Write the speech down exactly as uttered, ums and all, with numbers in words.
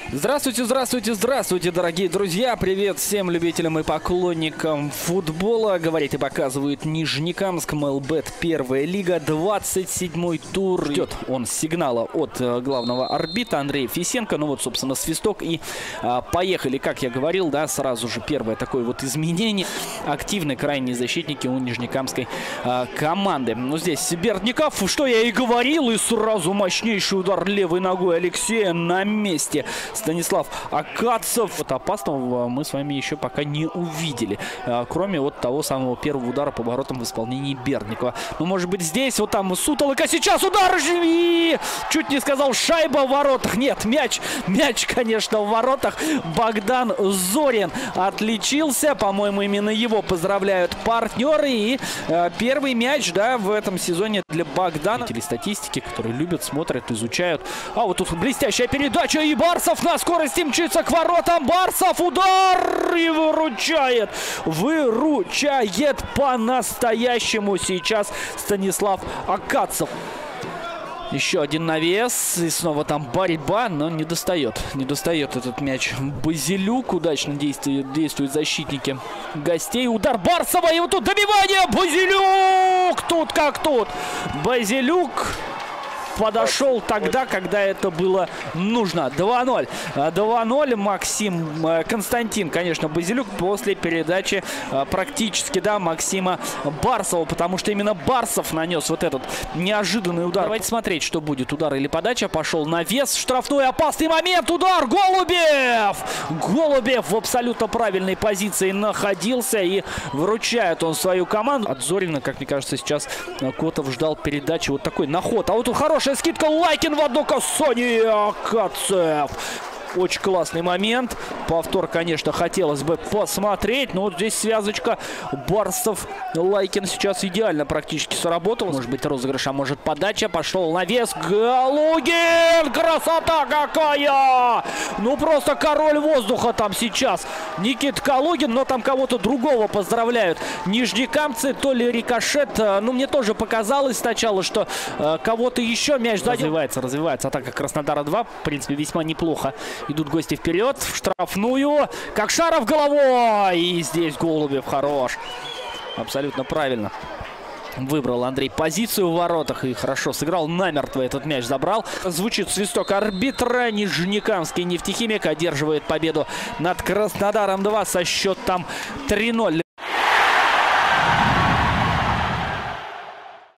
Здравствуйте, здравствуйте, здравствуйте, дорогие друзья! Привет всем любителям и поклонникам футбола. Говорит и показывает Нижнекамск, МЛБет, первая лига, двадцать седьмой тур. Ждет он сигнала от э, главного арбитра Андрея Фисенко. Ну вот, собственно, свисток и э, поехали. Как я говорил, да, сразу же первое такое вот изменение. Активные крайние защитники у нижнекамской э, команды. Ну, здесь Бердников, что я и говорил, и сразу мощнейший удар левой ногой Алексея на месте. Станислав Акацев. Вот опасного мы с вами еще пока не увидели. Кроме вот того самого первого удара по воротам в исполнении Бердникова. Ну, может быть, здесь вот там Сутолока. Сейчас удар! Живи! Чуть не сказал, шайба в воротах. Нет, мяч. Мяч, конечно, в воротах. Богдан Зорин отличился. По-моему, именно его поздравляют партнеры. И э, первый мяч, да, в этом сезоне для Богдана. Статистики, которые любят, смотрят, изучают. А вот тут блестящая передача. И Барсов на скорости мчится к воротам. Барсов удар и выручает. Выручает по-настоящему сейчас Станислав Акацев. Еще один навес. И снова там борьба, но не достает. Не достает этот мяч Базилюк. Удачно действуют, действуют защитники гостей. Удар Барсова. И вот тут добивание. Базилюк! Тут как тут. Базилюк подошел тогда, когда это было нужно. два ноль. два ноль. Максим Константин, конечно, Базилюк после передачи практически, да, Максима Барсова, потому что именно Барсов нанес вот этот неожиданный удар. Давайте смотреть, что будет. Удар или подача. Пошел навес. Штрафной, опасный момент. Удар. Голубев! Голубев в абсолютно правильной позиции находился и выручает он свою команду. От Зорина, как мне кажется, сейчас Котов ждал передачи вот такой на ход. А вот тут хороший скидка, Лайкин в одно касание, Акацев. Очень классный момент. Повтор, конечно, хотелось бы посмотреть. Но вот здесь связочка Барсов, Лайкин сейчас идеально практически сработал. Может быть, розыгрыш, а может подача. Пошел навес. Галугин! Красота какая! Ну, просто король воздуха там сейчас. Никит Калугин, но там кого-то другого поздравляют. Нижнекамцы, то ли рикошет. Ну, мне тоже показалось сначала, что э, кого-то еще мяч задел. Развивается, развивается атака Краснодара два. В принципе, весьма неплохо. Идут гости вперед, в штрафную. Как Шаров головой. И здесь Голубев хорош. Абсолютно правильно выбрал Андрей позицию в воротах и хорошо сыграл. Намертво этот мяч забрал. Звучит свисток арбитра. Нижнекамский нефтехимик одерживает победу над Краснодаром два со счетом три ноль.